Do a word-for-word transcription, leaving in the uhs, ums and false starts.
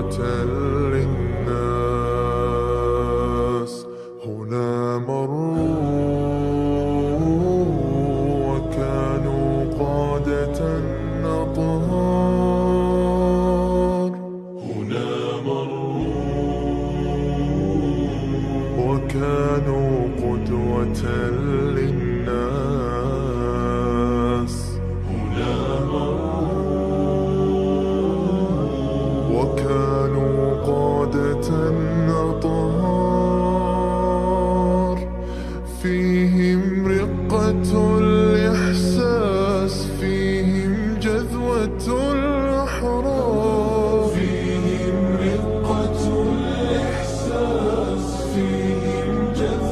قدوة للناس. هنا مروا وكانوا قادة أطهار. هنا مروا وكانوا قدوة للناس. هنا مروا وكانوا قادة أطهار. فيهم رقة الإحساس، فيهم جذوة الأحرار. فيهم رقة الإحساس، فيهم جذوة